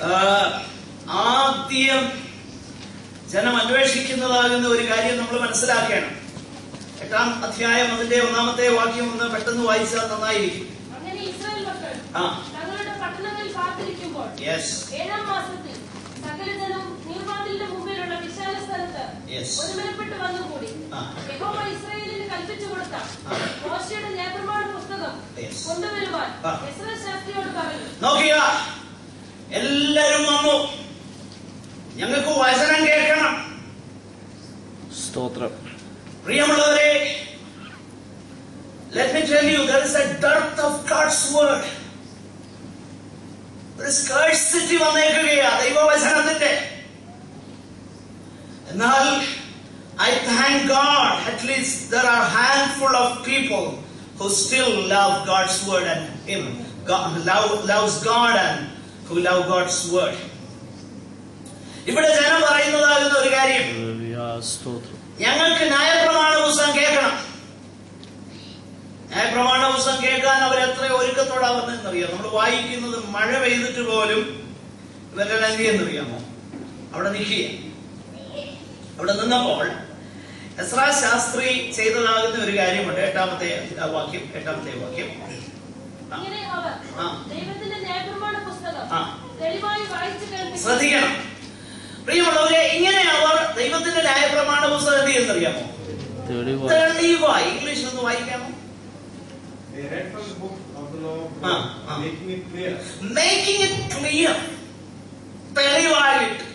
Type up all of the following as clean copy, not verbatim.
ആദ്യം ജനം അന്വേഷിക്കുന്നതാകുന്ന ഒരു കാര്യം നമ്മൾ മനസ്സിലാക്കണം. 8-ാം അധ്യായം അതിന്റെ 1-ാമത്തെ വാക്യം ഒന്ന് പെട്ടെന്ന് വായിച്ചാൽ നന്നായിരിക്കും. അങ്ങനെ ഇസ്രായേൽ മക്കൾ തങ്ങളുടെ പട്ടണങ്ങളിൽ കാത്തിരിക്കുമ്പോൾ 7-ാം മാസത്തിൽ സകലജനം നീർവാതിലിന്റെ മുമ്പിലുള്ള വിശാല സ്ഥലത്ത് ഒരുമനപ്പെട്ട് വന്നുകൂടി. യഹോവ ഇസ്രായേലിന് കൽപ്പിച്ചു കൊടുത്ത മോശയുടെ ന്യായപ്രമാണ പുസ്തകം കൊണ്ടുവരുവാൻ എസ്രാ ശാസ്ത്രിയോട് പറഞ്ഞു. നോക്കിയ എല്ലാരും വന്നു, ഞങ്ങൾക്ക് വചനം കേൾക്കണം. സ്തോത്രം. പ്രിയമുള്ളവരെ, let me tell you, there is a dearth of God's word. There is scarcity വന്നേക്കുകയാ ദൈവവചനത്തിന്റെ. എന്നാൽ I thank God, at least there are a handful of people who still love God's word and Him, loves God and who love God's word. ഇവിടെ ജനം പറയുന്നതാകുന്ന ഒരു കാര്യം, ഞങ്ങൾക്ക് ന്യായപ്രമാണ പുസ്തകം കേൾക്കണം. ന്യായപ്രമാണ പുസ്തകം കേൾക്കാൻ അവരെത്ര ഒരുക്കത്തോടാ വന്നതെന്നറിയാം. നമ്മൾ വായിക്കുന്നത് മഴ പെയ്തിട്ട് പോലും ഇവരുടെ എന്ത് ചെയ്യുന്നറിയാമോ? അവിടെ നിൽക്കുക. അവിടെ നിന്നപ്പോൾ എസ്രാ ശാസ്ത്രി ചെയ്തതാകുന്ന ഒരു കാര്യമുണ്ട്. 8-ാമത്തെ വാക്യം. ശ്രദ്ധിക്കണം പ്രിയമുള്ളവരെ, ഇങ്ങനെ അവർ ദൈവത്തിന്റെ ന്യായപ്രമാണ പുസ്തകം എന്ത് ചെയ്യുന്നറിയാമോ? തെളിവായി. ഇംഗ്ലീഷിൽ ഒന്ന് വായിക്കാമോ? മേക്കിംഗ് ഇറ്റ് ക്ലിയർ, തെളിവായിട്ട്.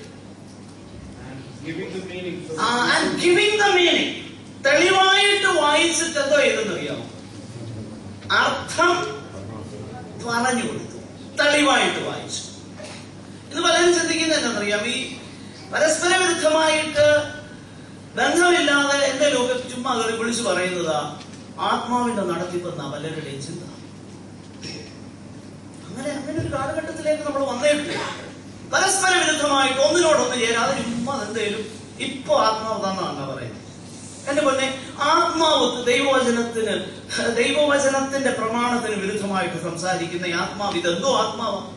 And giving the meaning. തെളിവായിട്ട് വായിച്ചിട്ട് എന്തോ ചെയ്തെന്നറിയാമോ? അർത്ഥം പറഞ്ഞു കൊടുത്തു. തെളിവായിട്ട് വായിച്ചു. ഇത് പലരും ചിന്തിക്കുന്നത് എന്താണെന്നറിയാം, ഈ പരസ്പര വിരുദ്ധമായിട്ട് ബന്ധമില്ലാതെ എന്റെ ലോകം ചുമ്മാ വിളിച്ചു പറയുന്നതാ ആത്മാവിന്റെ നടത്തിപ്പെന്ന പലരുടെയും ചിന്ത. അങ്ങനെ ഒരു കാലഘട്ടത്തിലേക്ക് നമ്മൾ വന്നേക്കില്ല. പരസ്പര വിരുദ്ധമായിട്ട് ഒന്നിനോടൊന്ന് ചേരാതെ ചുമ്മാ എന്തേലും ഇപ്പൊ ആത്മാവ് തന്നാണ് പറയുന്നത്. എന്റെ പൊന്നെ, ആത്മാവ് ദൈവവചനത്തിന്റെ പ്രമാണത്തിന് വിരുദ്ധമായിട്ട് സംസാരിക്കുന്ന ആത്മാവ് ഇതെന്തോ ആത്മാവാണ്.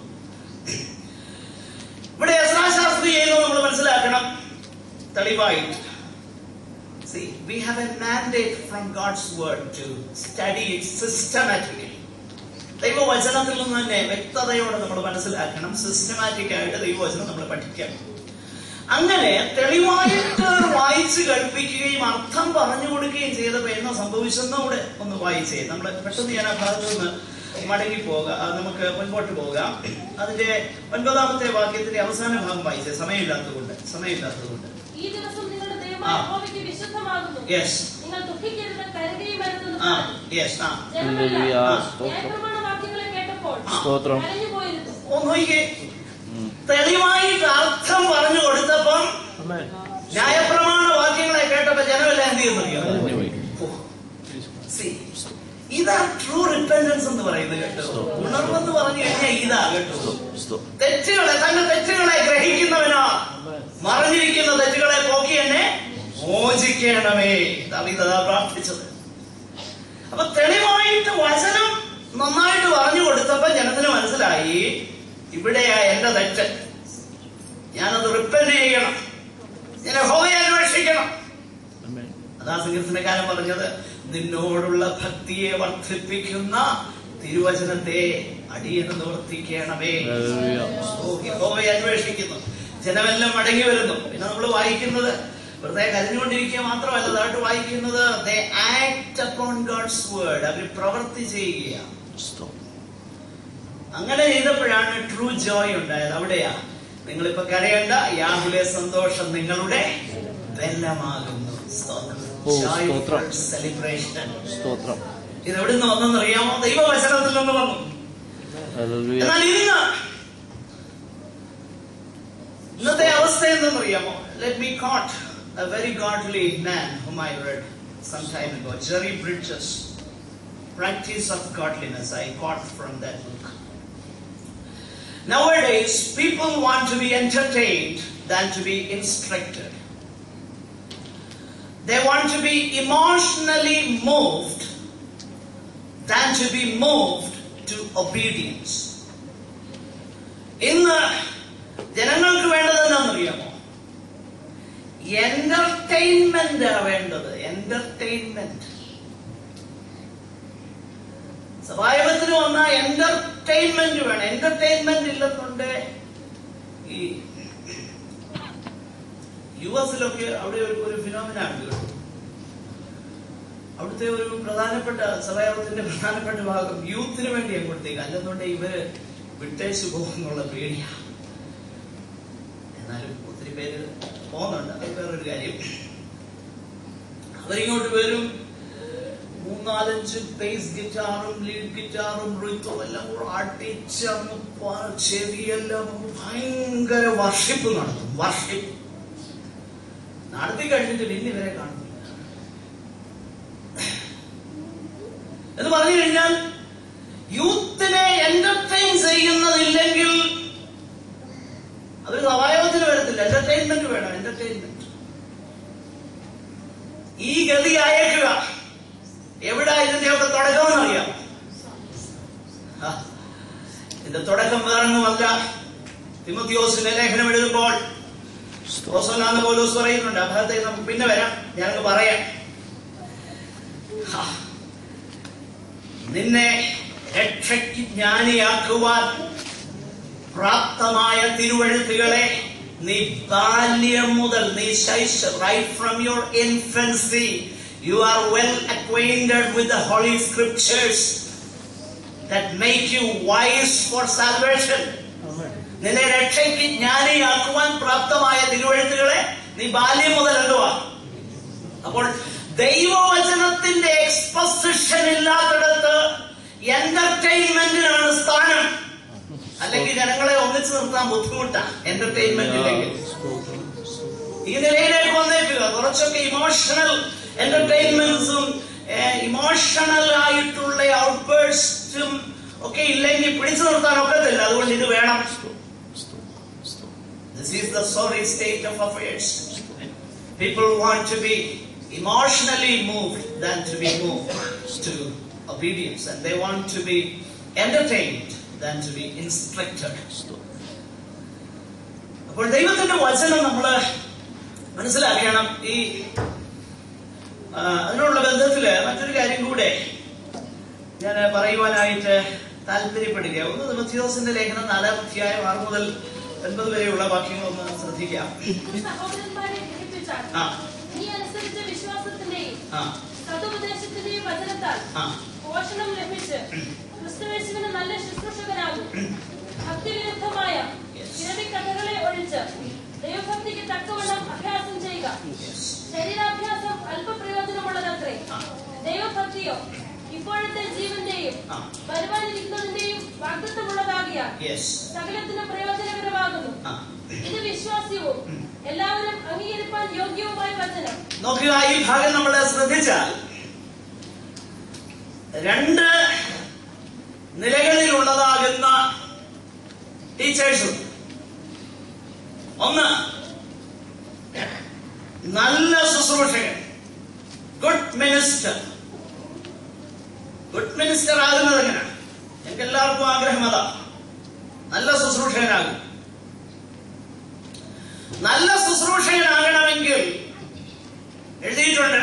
ഇവിടെ എസ്രാ ശാസ്ത്രി ചെയ്യുന്നത് നമ്മൾ മനസ്സിലാക്കണം. തെളിവായിട്ട്. See, we have a mandate from God's word to study it systematically. ദൈവവചനത്തിൽ നിന്ന് തന്നെ വ്യക്തതയോടെ നമ്മൾ മനസ്സിലാക്കണം. സിസ്റ്റമാറ്റിക് ആയിട്ട് ദൈവവചനം നമ്മൾ പഠിക്കണം. അങ്ങനെ തെളിവായിട്ട് വായിച്ച് കേൾപ്പിക്കുകയും അർത്ഥം പറഞ്ഞു കൊടുക്കുകയും ചെയ്തപ്പോ എന്നാ സംഭവിച്ചെന്നൂടെ ഒന്ന് വായിച്ചേ. നമ്മൾ പെട്ടെന്ന് ഞാൻ ആ ഭാഗത്ത് നിന്ന് മടങ്ങി നമുക്ക് മുൻപോട്ട് പോകാം. അതിന്റെ 9-ാമത്തെ വാക്യത്തിന്റെ അവസാന ഭാഗം വായിച്ചേ. സമയമില്ലാത്തതുകൊണ്ട് ഈ ദിവസം നിങ്ങളുടെ ദൈവമായ യഹോവയ്ക്ക് വിശുദ്ധമാകുന്നു. നിങ്ങൾ ദുഃഖിക്കരുത്, കരയുകയുമരുതെന്ന് ന്യായപ്രമാണ വാക്യങ്ങളെ കേട്ടപ്പോൾ കരഞ്ഞുപോയിരുന്നു. തെളിവായിട്ട് അർത്ഥം പറഞ്ഞു കൊടുത്തപ്പം ന്യായപ്രമാണ വാക്യങ്ങളെ കേട്ടപ്പോ ജനമെല്ലാം എന്ത് ചെയ്യുന്നറിയോ? ഇതാ ട്രൂ റിപ്പന്റൻസ് എന്ന് പറയുന്നത് കേട്ടോ. ഉണർവെന്ന് പറഞ്ഞു കഴിഞ്ഞാൽ ഇതാ കേട്ടോ. തന്റെ തെറ്റുകളെ ഗ്രഹിക്കുന്നവനാ. മറഞ്ഞിരിക്കുന്ന തെറ്റുകളെ പോക്കി എന്നെ മോചിക്കണമേ. ദാവീദ് പ്രാർത്ഥിച്ചത്. അപ്പൊ തെളിവായിട്ട് വചനം നന്നായിട്ട് പറഞ്ഞു കൊടുത്തപ്പോ ജനത്തിന് മനസ്സിലായി, ഇവിടെയാ എന്റെ തെറ്റ്, ഞാനത് റിപ്പന്റ് ചെയ്യണം, ഞാൻ യഹോവയെ അന്വേഷിക്കണം. അതാ സങ്കീർത്തനക്കാരൻ പറഞ്ഞത്, നിന്നോടുള്ള ഭക്തിയെ വർദ്ധിപ്പിക്കുന്ന തിരുവചനത്തെ അടിയന് നിവർത്തിക്കണമേ. യഹോവയെ അന്വേഷിക്കുന്നു. ജനമെല്ലാം മടങ്ങി വരുന്നു. പിന്നെ നമ്മൾ വായിക്കുന്നത് വെറുതെ കരഞ്ഞുകൊണ്ടിരിക്കുക മാത്രമല്ല, അതായിട്ട് വായിക്കുന്നത് they act upon God's word. അവർ പ്രവൃത്തി ചെയ്യുകയാണ്. അങ്ങനെ ചെയ്തപ്പോഴാണ് ട്രൂ ജോയ് ഉണ്ടായത്. അവിടെയാ നിങ്ങളിപ്പോ കരയേണ്ട, യാഹുവേ സന്തോഷം നിങ്ങളുടെ ബലമാകുന്നു. സെലിബ്രേഷൻ. ഇതെവിടെ നിന്ന് വന്നെന്നറിയാമോ? ദൈവവചനത്തിൽ നിന്ന് വന്നു. എന്നാൽ ഇന്നത്തെ അവസ്ഥ എന്തെന്നറിയാമോ? Let me quote a very godly man whom I read some time ago, Jerry Bridges, Practice of Godliness. I quote from that book. Nowadays, people want to be entertained than to be instructed. They want to be emotionally moved than to be moved to obedience. In entertainment വേണ്ടത്, entertainment. സഭായോഗത്തിന് വന്ന entertainment വേണം. Entertainment ഇല്ലെന്നുണ്ട് ഈ യുഎസിലൊക്കെ അവിടെ ഒരു ഫിനോമിനാണ്. അവിടുത്തെ ഒരു പ്രധാനപ്പെട്ട സഭായോഗത്തിന്റെ പ്രധാനപ്പെട്ട ഭാഗം യൂത്തിന് വേണ്ടി അങ്ങോട്ടേക്ക്, അല്ലെന്നുണ്ട് ഇവര് വിട്ടേച്ചു പോകുന്നുള്ള പേടിയാണ്. എന്നാലും ഒത്തിരി പേര് പോകുന്നുണ്ട്, അത് വേറൊരു കാര്യം. അവരിങ്ങോട്ട് വരും, 3-4 ബേസ് ഗിറ്റാറും ലീഡ് ഗിറ്റാറും റിത്തും എല്ലാം കൂടെ അടിച്ചങ്ങ് ചെവിയെല്ലാം ഭയങ്കര വർഷിപ്പ് നടത്തും. വർഷിപ്പ് നടത്തി കഴിഞ്ഞിട്ട് പിന്നെ ഇവരെ കാണുന്നില്ല എന്ന് പറഞ്ഞു കഴിഞ്ഞാൽ, യൂത്തിനെ എന്റർടൈൻ ചെയ്യുന്നതില്ലെങ്കിൽ അവർ സഭായോഗത്തിന് വരത്തില്ല. എന്റർടൈൻമെന്റ് വേണം, എന്റർടൈൻമെന്റ്. ഈ ഗതി അയക്കുക. എവിടെ ഇതിന്റെയൊക്കെ തുടക്കമെന്നറിയാം? ഇതിന്റെ തുടക്കം വേറൊന്നുമല്ല. തിമോത്തിയോസിന്റെ ലേഖനം എഴുതുമ്പോൾ അപ്പോസ്തലനായ പൗലോസ് പറയുന്നുണ്ട്, ആ ഭാഗത്തേക്ക് നമുക്ക് പിന്നെ വരാം, ഞാനങ്ങ് പറയാം. നിന്നെ രക്ഷയ്ക്ക് ജ്ഞാനിയാക്കുവാൻ പ്രാപ്തമായ തിരുവെഴുത്തുകളെ നീ ബാല്യം മുതൽ, നീ right from your infancy you are well acquainted with the holy scriptures that make you wise for salvation. നിന്നെ രക്ഷയ്ക്ക് ജ്ഞാനിയാക്കുവാൻ പ്രാപ്തമായ തിരുവെഴുത്തുകളെ നീ ബാല്യം മുതൽ എന്തുവാ? അപ്പോൾ ദൈവവചനത്തിന്റെ എക്സ്പോസിഷൻ ഇല്ലാത്തിടത്ത് എന്റർടൈൻമെന്റിനാണ് സ്ഥാനം. അല്ലെങ്കിൽ ജനങ്ങളെ ഒന്നിച്ചു നിർത്താൻ ബുദ്ധിമുട്ടാണ് എന്റർടൈൻമെന്റ് ഇല്ലെങ്കിൽ. ഈ നിലയിലേക്ക് വന്നേക്കുക. കുറച്ചൊക്കെ ഇമോഷണൽ എന്റർടൈൻമെന്റ്സും ഇമോഷണൽ ആയിട്ടുള്ള ഔട്ട്ബേഴ്സും ഒക്കെ ഇല്ലെങ്കിൽ പിടിച്ചു നിർത്താൻ ഒക്കത്തില്ല. അതുകൊണ്ട് ഇത് വേണം. This is the sorry state of affairs. People want to be emotionally moved than to be moved to obedience, and they want to be entertained than to be instructed. അപ്പോൾ ദൈവത്തിന്റെ വചനം നമ്മള് മനസ്സിലാക്കണം. ഈ അതിനുള്ള ബന്ധത്തില് മറ്റൊരു കാര്യം കൂടെ ഞാൻ പറയുവാനായിട്ട് താല്പര്യപ്പെടുക. 1 തിമോത്തിയോസിന്റെ ലേഖനം 4-ാം അധ്യായം 6 മുതൽ 9 വരെയുള്ള വാക്യങ്ങളൊന്ന് ശ്രദ്ധിക്കാം. പോഷണം ലഭിച്ച് ക്രിസ്തുയേശുവിന് നല്ല ശുശ്രൂഷകനാകും. ഭക്തിവിരുദ്ധമായ കഥകളെ ഒഴിച്ച് ദൈവഭക്തിക്ക് തക്കവണ്ണം അഭ്യാസം ചെയ്യുക. ശരീരാഭ്യാസം അല്പപ്രയോജനമുള്ളതത്രേ, ദൈവഭക്തിയോ ഇപ്പോഴത്തെ ജീവന്റെയും വരുവാനിരിക്കുന്നതിന്റെയും വാഗ്ദത്തമുള്ളതാകിയാൽ സകലത്തിന് പ്രയോജനകരമാകുന്നു. ഇത് വിശ്വാസ്യവും എല്ലാവരും അംഗീകരിക്കാൻ യോഗ്യവുമായ വചനം. നോക്കുക, ഈ ഭാഗം നമ്മൾ ശ്രദ്ധിച്ചാൽ 2 നിലകളിലുള്ളതാകുന്ന ടീച്ചേഴ്സും. ഒന്ന്, നല്ല ശുശ്രൂഷകൻ, ഗുഡ് മിനിസ്റ്റർ. ഗുഡ് മിനിസ്റ്റർ ആകുന്നത് എങ്ങനെയാണ്? ഞങ്ങൾക്ക് എല്ലാവർക്കും ആഗ്രഹം അതാ, നല്ല ശുശ്രൂഷകനാകും. നല്ല ശുശ്രൂഷകനാകണമെങ്കിൽ എഴുതിയിട്ടുണ്ട്,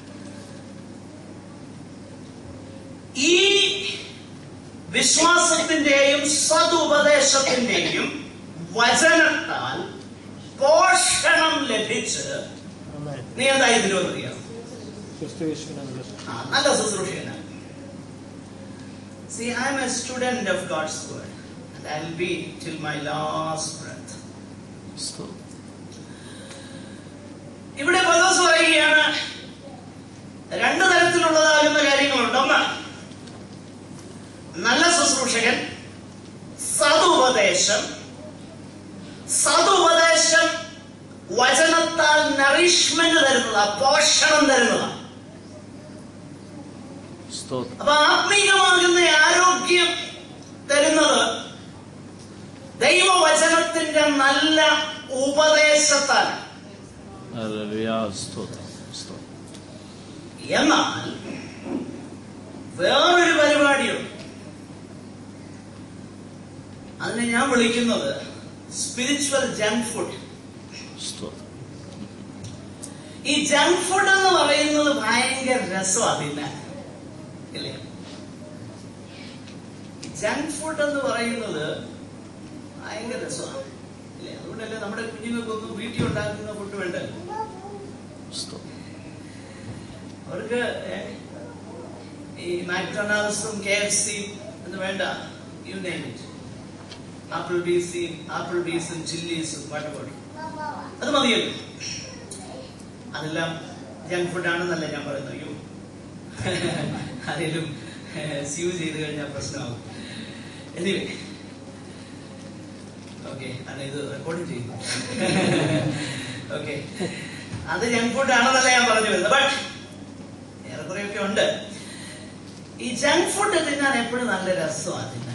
ഈ വിശ്വാസത്തിന്റെയും സതുപദേശത്തിന്റെയും വചനത്താൽ പോഷണം ലഭിച്ച് നീ എന്തായി തിരുവറിയാം? നല്ല ശുശ്രൂഷകനാണ്. See, I am a student of God's word, and I will be till my last breath. ഇവിടെ പൗലോസ് പറയുകയാണ്, 2 തരത്തിലുള്ളതാകുന്ന കാര്യങ്ങളുണ്ട്. ഒന്ന്, നല്ല ശുശ്രൂഷകൻ, സതുപദേശം. സതുപദേശം വചനത്താൽ നറിഷ്മെന്റ് തരുന്നതാ, പോഷണം തരുന്നതാ. അപ്പൊ ആത്മീയമാകുന്ന ആരോഗ്യം തരുന്നത് ദൈവവചനത്തിന്റെ നല്ല ഉപദേശത്താൽ. എന്നാൽ വേറൊരു പരിപാടിയുണ്ട്, അതിനെ ഞാൻ വിളിക്കുന്നത് സ്പിരിച്വൽ ജങ്ക് ഫുഡ്. ഈ ജങ്ക് ഫുഡ് എന്ന് പറയുന്നത് ഭയങ്കര രസമാണ് തിന്നാൻ, ഇല്ലേ? ജങ്ക് ഫുഡ് എന്ന് പറയുന്നത് ഭയങ്കര രസമാണ്, ഇല്ലേ? അതുകൊണ്ടല്ലേ നമ്മുടെ കുഞ്ഞുങ്ങൾക്കൊന്നും വീട്ടിൽ ഉണ്ടാക്കുന്ന ഫുഡ് വേണ്ടല്ലോ. അവർക്ക് ഈ മാക്ഡൊണാൾഡ്സും KFC എന്ന് വേണ്ട, യു നെയിം ഇറ്റ്, ആപ്പിൾബീസും ചില്ലീസും വാട്ടർ, അത് മതിയല്ലോ. അതെല്ലാം ജങ്ക് ഫുഡ് ആണെന്നല്ല ഞാൻ പറയുന്നത്. അയ്യോ, ആരെങ്കിലും സ്യൂ ചെയ്ത് കഴിഞ്ഞാൽ പ്രശ്നമാകും. എനിവേ, ഓക്കെ, ഇത് റെക്കോർഡിങ് ചെയ്യുന്നു. ഓക്കെ, അത് ജങ്ക് ഫുഡ് ആണെന്നല്ല ഞാൻ പറഞ്ഞു വരുന്നത്. ബട്ട് ഏറെക്കുറെയൊക്കെ ഉണ്ട്. ഈ ജങ്ക് ഫുഡ് തിന്നാൻ എപ്പോഴും നല്ല രസമാണ് തിന്നാൻ.